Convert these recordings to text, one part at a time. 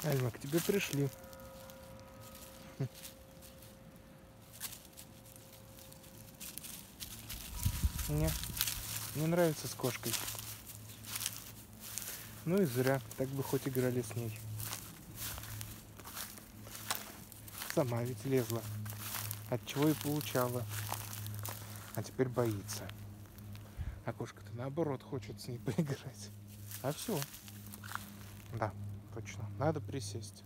Альма, к тебе пришли. Не нравится с кошкой. Ну и зря, так бы хоть играли с ней. Сама ведь лезла, от чего и получала. А теперь боится. А кошка-то наоборот хочет с ней поиграть. А все. Да, точно. Надо присесть.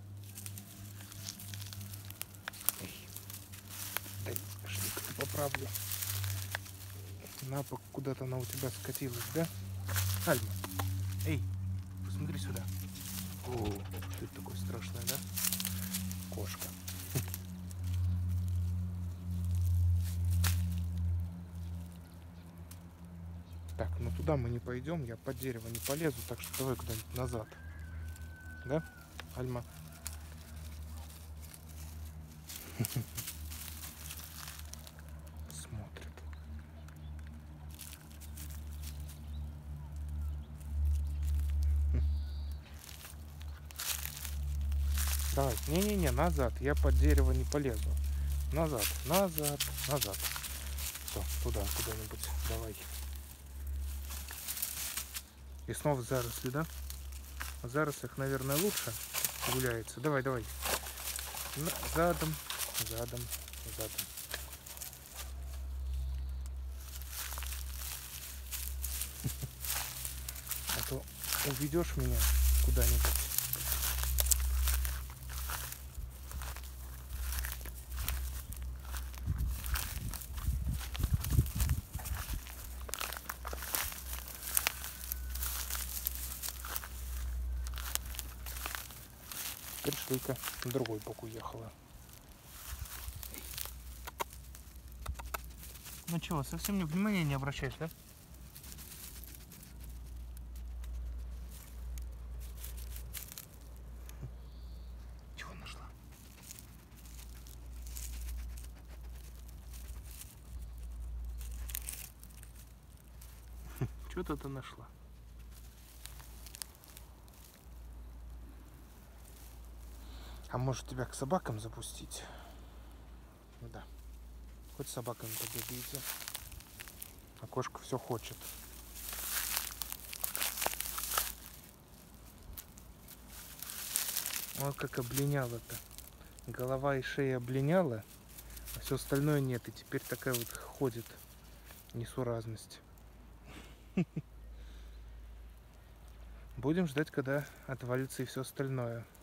Эй, дай шлик поправлю. На бок куда-то она у тебя скатилась, да? Альма, эй, посмотри сюда. О, что это такое страшное, да? Кошка. Так, ну туда мы не пойдем, я под дерево не полезу, так что давай куда-нибудь назад. Да, Альма? Смотрит. Давай, не-не-не, назад, я под дерево не полезу. Назад, назад, назад. Все, туда, куда-нибудь, давай. И снова в заросли, да? В зарослях, наверное, лучше гуляется. Давай, давай. Задом, задом, задом. А то уведешь меня куда-нибудь. Пришли-ка, на другой бок уехала. Ну чего, совсем внимания не обращаешь, да? Чего нашла? Что-то ты нашла. А может тебя к собакам запустить? Да. Хоть с собаками побегайте. А кошка все хочет. Вот как облиняла-то. Голова и шея облиняла, а все остальное нет. И теперь такая вот ходит несуразность. Будем ждать, когда отвалится и все остальное.